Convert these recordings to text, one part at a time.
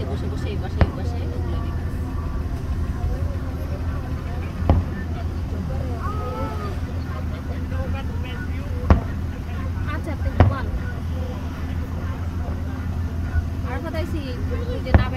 গাড়িতে বসে বসে এই পাশে ওগুলো দেখি। আচ্ছা আপনি ঘুমান আর কোথায়ছি যে নাবে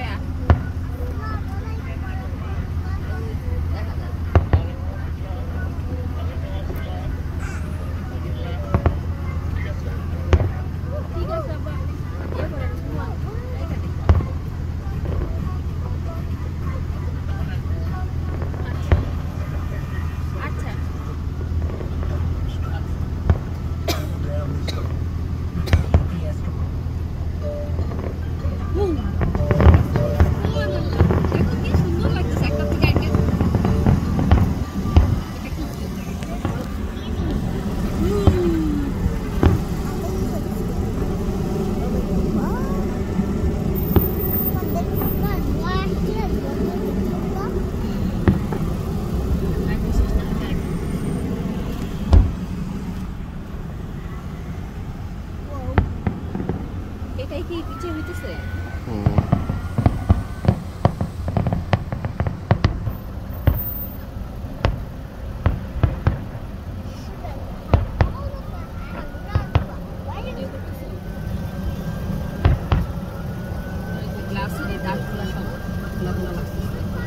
এটাই কি পিছে হইতেছে গ্লাসের দাগগুলো সব খোলা লাগছে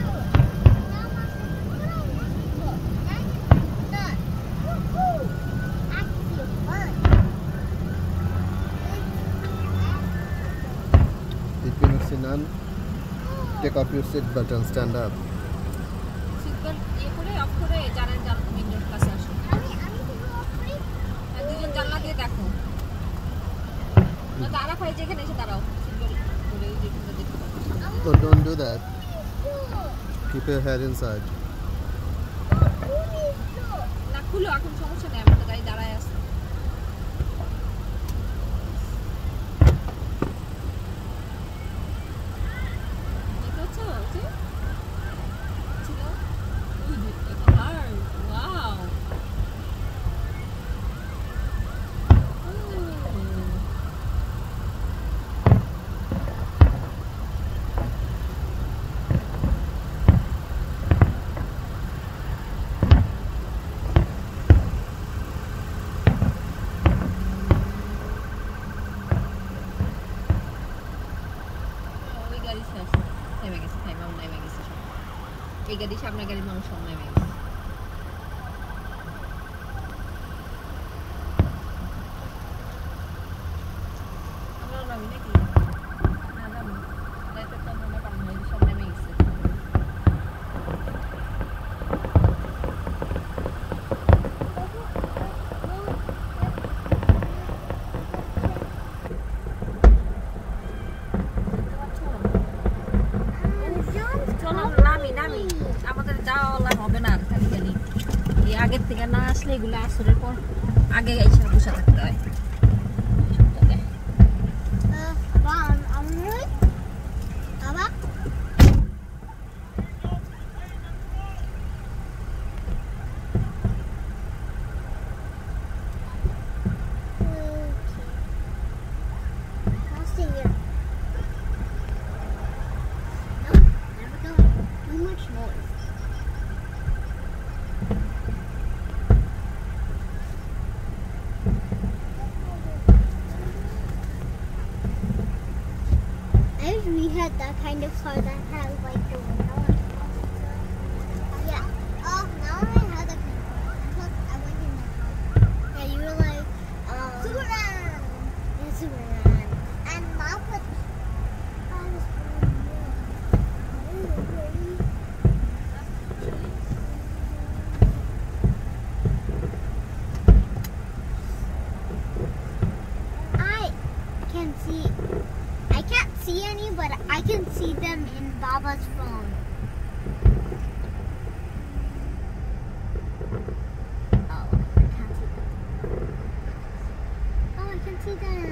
Sinan, take off your seat belt and stand up. Seat belt ये करे off करे जाने window কাছে আসো আর দুজন জানলা দিয়ে দেখো না তারা ভাই যেখানে এসে দাঁড়াও seat belt করে এই যে দেখো Don't do that. Keep your head inside. না খুলো এখন সমস্যা নেই আমাদের গাড়ি দাঁড়ায় আছে এই গাড়ি সামনে গাড়ির মানুষ সব নেমে গেছে আমরা নামি নাকি না নামি যাইতে তো আমরা পারবো না সব নেমে গেছে আমাদের যাওয়া হবে না খালি এই আগের থেকে না আসলে এগুলো আসরের পর আগে এসে বসে থাকতে হয় We had that kind of car that had like the window on the top. Yeah. Oh, now I had that kind of car. I went in that car. Yeah, you were like, Superman! Yeah, Superman. And mom put... I can't see any, but I can see them in Baba's phone. Oh, I can't see them. Oh, I can see them.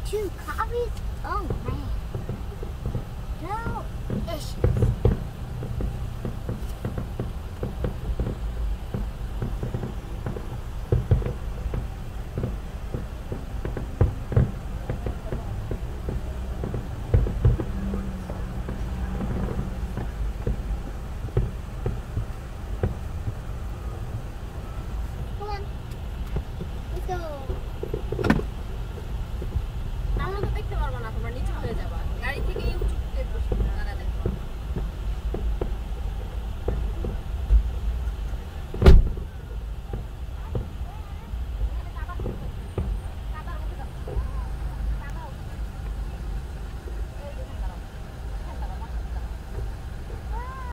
2 copies? Oh man. No issues. Come on. Let's go. আমরা তো দেখতে পারবো না, তোমরা নিচে হয়ে যাবা গাড়ি থেকে